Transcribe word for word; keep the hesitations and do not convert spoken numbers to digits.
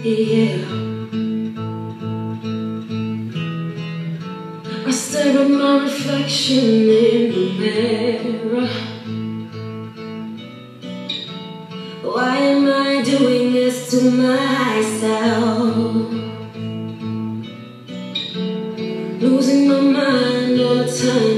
Yeah, I stare at my reflection in the mirror. Why am I doing this to myself? Losing my mind all the time.